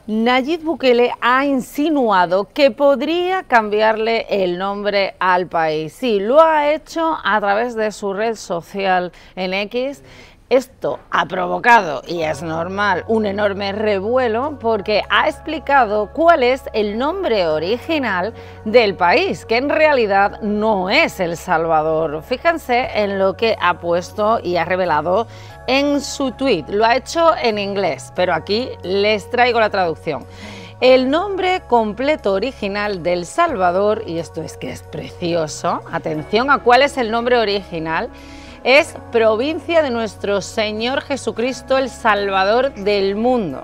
Nayib Bukele ha insinuado que podría cambiarle el nombre al país. Sí, lo ha hecho a través de su red social en X. Esto ha provocado, y es normal, un enorme revuelo porque ha explicado cuál es el nombre original del país, que en realidad no es El Salvador. Fíjense en lo que ha puesto y ha revelado en su tweet. Lo ha hecho en inglés, pero aquí les traigo la traducción. El nombre completo original de El Salvador, y esto es que es precioso, atención a cuál es el nombre original, es Provincia de Nuestro Señor Jesucristo, el Salvador del mundo.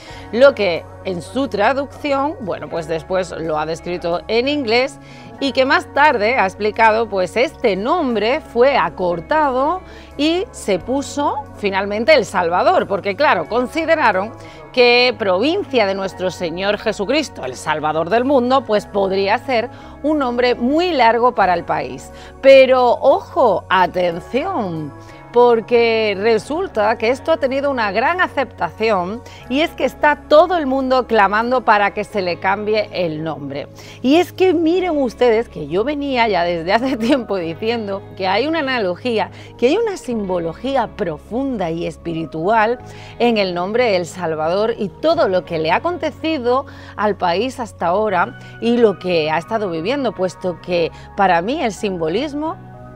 Lo que en su traducción, bueno, pues después lo ha descrito en inglés y que más tarde ha explicado, pues este nombre fue acortado y se puso finalmente El Salvador, porque claro, consideraron que Provincia de Nuestro Señor Jesucristo, el Salvador del mundo, pues podría ser un nombre muy largo para el país. Pero ojo, atención, porque resulta que esto ha tenido una gran aceptación y es que está todo el mundo clamando para que se le cambie el nombre. Y es que miren ustedes que yo venía ya desde hace tiempo diciendo que hay una analogía, que hay una simbología profunda y espiritual en el nombre de El Salvador y todo lo que le ha acontecido al país hasta ahora y lo que ha estado viviendo, puesto que para mí el simbolismo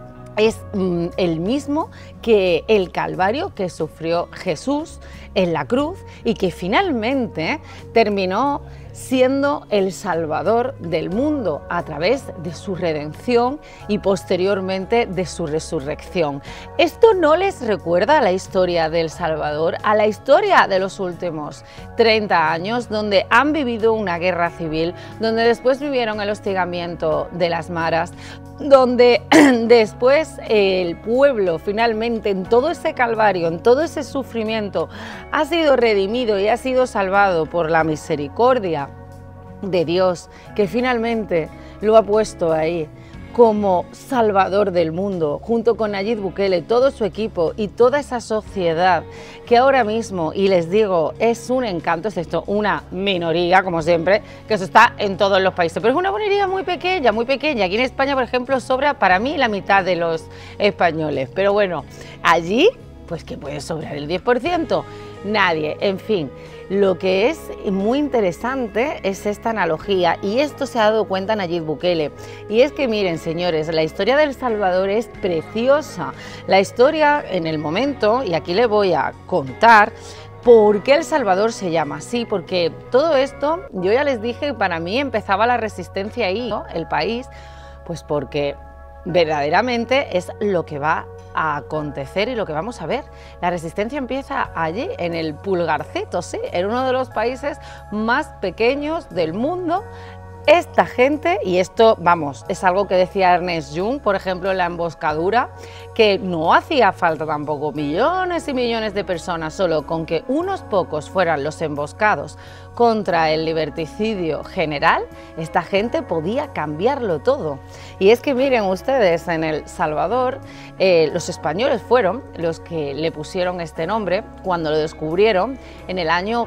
es el mismo que el calvario que sufrió Jesús en la cruz y que finalmente terminó siendo el Salvador del mundo a través de su redención y posteriormente de su resurrección. ¿Esto no les recuerda a la historia del Salvador, a la historia de los últimos 30 años, donde han vivido una guerra civil, donde después vivieron el hostigamiento de las maras, donde después el pueblo finalmente en todo ese calvario, en todo ese sufrimiento, ha sido redimido y ha sido salvado por la misericordia de Dios, que finalmente lo ha puesto ahí como Salvador del mundo, junto con Nayib Bukele, todo su equipo y toda esa sociedad que ahora mismo, y les digo, es un encanto, es esto, una minoría, como siempre, que eso está en todos los países, pero es una minoría muy pequeña, muy pequeña. Aquí en España, por ejemplo, sobra para mí la mitad de los españoles, pero bueno, allí, pues que puede sobrar el 10%, nadie, en fin. Lo que es muy interesante es esta analogía y esto se ha dado cuenta Nayib Bukele. Y es que miren, señores, la historia de El Salvador es preciosa. La historia en el momento, y aquí le voy a contar por qué El Salvador se llama así, porque todo esto, yo ya les dije, para mí empezaba la resistencia ahí, ¿no? El país, pues porque verdaderamente es lo que va a acontecer y lo que vamos a ver. La resistencia empieza allí, en el Pulgarcito, sí, en uno de los países más pequeños del mundo. Esta gente, y esto, vamos, es algo que decía Ernest Jung, por ejemplo, en La emboscadura, que no hacía falta tampoco millones y millones de personas, solo con que unos pocos fueran los emboscados contra el liberticidio general, esta gente podía cambiarlo todo. Y es que miren ustedes, en El Salvador, los españoles fueron los que le pusieron este nombre cuando lo descubrieron en el año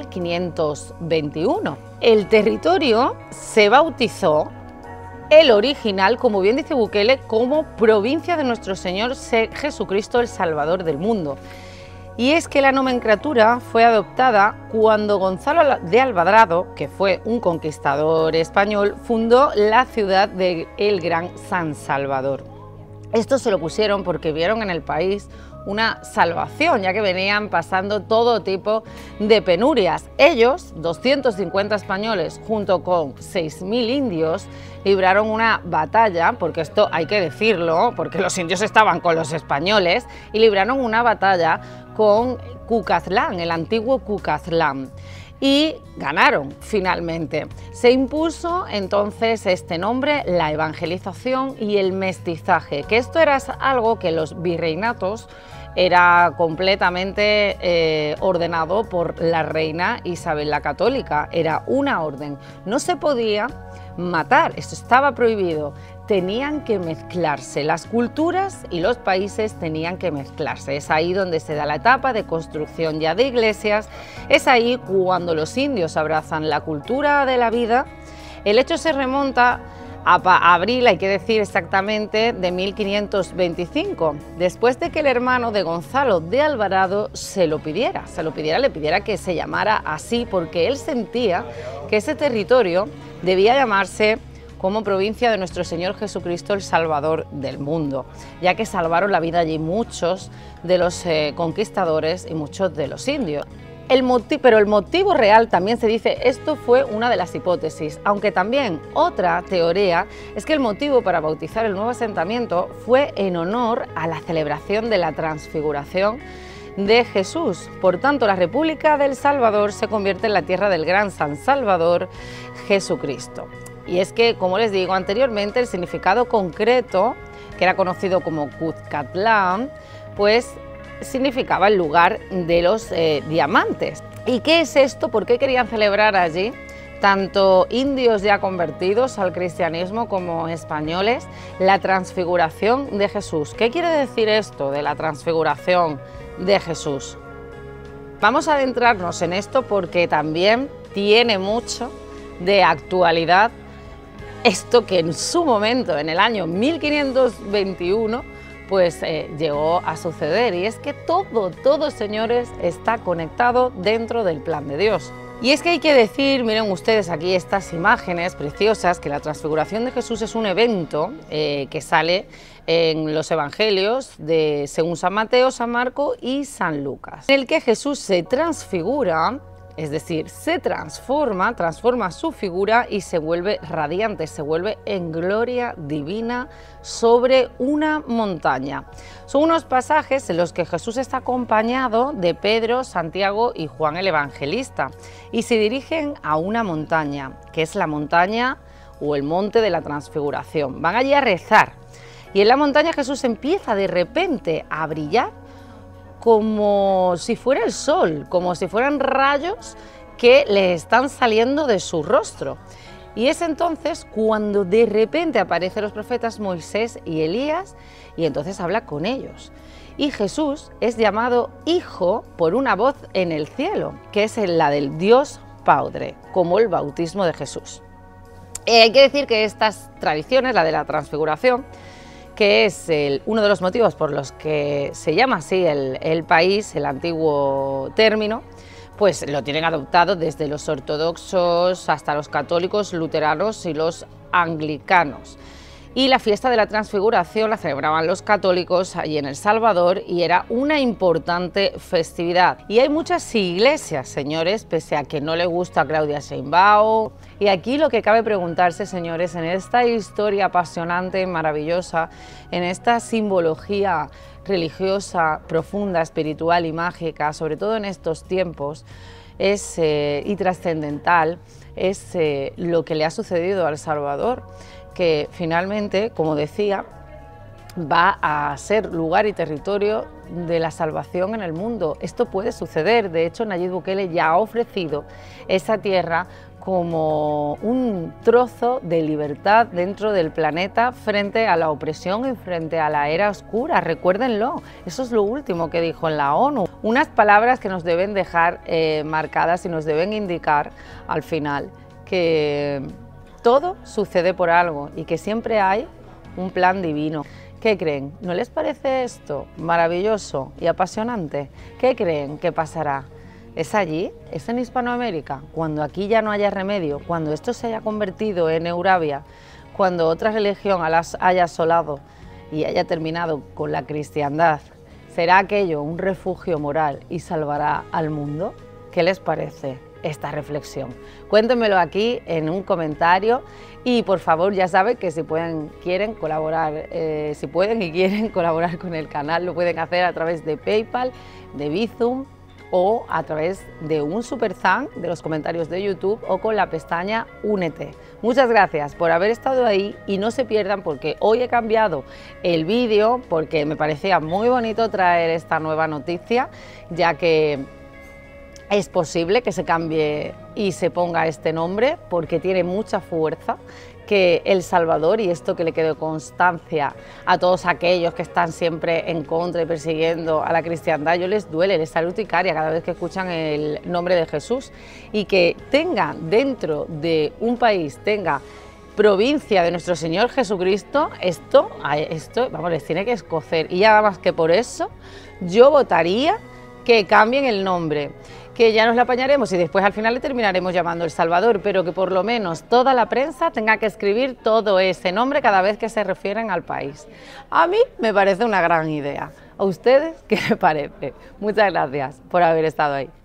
1521. El territorio se bautizó, el original, como bien dice Bukele, como Provincia de Nuestro Señor Jesucristo, el Salvador del mundo. Y es que la nomenclatura fue adoptada cuando Gonzalo de Alvarado, que fue un conquistador español, fundó la ciudad de el Gran San Salvador. Esto se lo pusieron porque vieron en el país una salvación, ya que venían pasando todo tipo de penurias. Ellos, 250 españoles, junto con 6.000 indios, libraron una batalla, porque esto hay que decirlo, porque los indios estaban con los españoles, y libraron una batalla con Cucatlán, el antiguo Cucatlán. Y ganaron finalmente. Se impuso entonces este nombre, la evangelización y el mestizaje, que esto era algo que los virreinatos era completamente ordenado por la reina Isabel la Católica, era una orden, no se podía matar, esto estaba prohibido, tenían que mezclarse, las culturas y los países tenían que mezclarse, es ahí donde se da la etapa de construcción ya de iglesias, es ahí cuando los indios abrazan la cultura de la vida. El hecho se remonta a abril, hay que decir exactamente, de 1525, después de que el hermano de Gonzalo de Alvarado le pidiera que se llamara así, porque él sentía que ese territorio debía llamarse como provincia de nuestro Señor Jesucristo, el Salvador del mundo, ya que salvaron la vida allí muchos de los conquistadores y muchos de los indios. Pero el motivo real, también se dice, esto fue una de las hipótesis, aunque también otra teoría es que el motivo para bautizar el nuevo asentamiento fue en honor a la celebración de la transfiguración de Jesús. Por tanto, la República del Salvador se convierte en la tierra del gran San Salvador Jesucristo. Y es que, como les digo anteriormente, el significado concreto, que era conocido como Cuzcatlán, pues significaba el lugar de los diamantes. ¿Y qué es esto? ¿Por qué querían celebrar allí? Tanto indios ya convertidos al cristianismo como españoles, la transfiguración de Jesús. ¿Qué quiere decir esto de la transfiguración de Jesús? Vamos a adentrarnos en esto porque también tiene mucho de actualidad esto que en su momento, en el año 1521, pues llegó a suceder, y es que todo, señores, está conectado dentro del plan de Dios. Y es que hay que decir, miren ustedes aquí estas imágenes preciosas, que la transfiguración de Jesús es un evento que sale en los evangelios según San Mateo, San Marcos y San Lucas, en el que Jesús se transfigura, es decir, se transforma su figura y se vuelve radiante, se vuelve en gloria divina sobre una montaña. Son unos pasajes en los que Jesús está acompañado de Pedro, Santiago y Juan el Evangelista y se dirigen a una montaña, que es la montaña o el monte de la Transfiguración. Van allí a rezar y en la montaña Jesús empieza de repente a brillar como si fuera el sol, como si fueran rayos que le están saliendo de su rostro. Y es entonces cuando de repente aparecen los profetas Moisés y Elías y entonces habla con ellos. Y Jesús es llamado Hijo por una voz en el cielo, que es la del Dios Padre, como el bautismo de Jesús. Hay que decir que estas tradiciones, la de la transfiguración, que es uno de los motivos por los que se llama así el país, el antiguo término, pues lo tienen adoptado desde los ortodoxos hasta los católicos, luteranos y los anglicanos. Y la fiesta de la Transfiguración la celebraban los católicos allí en El Salvador y era una importante festividad. Y hay muchas iglesias, señores, pese a que no le gusta a Claudia Sheinbaum. Y aquí lo que cabe preguntarse, señores, en esta historia apasionante, maravillosa, en esta simbología religiosa, profunda, espiritual y mágica, sobre todo en estos tiempos, y trascendental, es lo que le ha sucedido a El Salvador, que finalmente, como decía, va a ser lugar y territorio de la salvación en el mundo. Esto puede suceder, de hecho Nayib Bukele ya ha ofrecido esa tierra como un trozo de libertad dentro del planeta frente a la opresión y frente a la era oscura, recuérdenlo, eso es lo último que dijo en la ONU. Unas palabras que nos deben dejar marcadas y nos deben indicar al final que todo sucede por algo y que siempre hay un plan divino. ¿Qué creen? ¿No les parece esto maravilloso y apasionante? ¿Qué creen que pasará? ¿Es allí? ¿Es en Hispanoamérica? Cuando aquí ya no haya remedio, cuando esto se haya convertido en Eurabia, cuando otra religión haya asolado y haya terminado con la cristiandad, ¿será aquello un refugio moral y salvará al mundo? ¿Qué les parece esta reflexión? Cuéntenmelo aquí en un comentario y por favor ya saben que si pueden y quieren colaborar con el canal, lo pueden hacer a través de PayPal, de Bizum o a través de un super thank de los comentarios de YouTube o con la pestaña Únete. Muchas gracias por haber estado ahí y no se pierdan porque hoy he cambiado el vídeo porque me parecía muy bonito traer esta nueva noticia, ya que es posible que se cambie y se ponga este nombre porque tiene mucha fuerza, que El Salvador, y esto que le quede constancia a todos aquellos que están siempre en contra y persiguiendo a la cristiandad, yo les duele, les sale urticaria cada vez que escuchan el nombre de Jesús, y que tengan dentro de un país, tenga provincia de nuestro Señor Jesucristo, esto vamos, les tiene que escocer, y ya más que por eso yo votaría que cambien el nombre, que ya nos la apañaremos y después al final le terminaremos llamando El Salvador, pero que por lo menos toda la prensa tenga que escribir todo ese nombre cada vez que se refieren al país. A mí me parece una gran idea. ¿A ustedes qué les parece? Muchas gracias por haber estado ahí.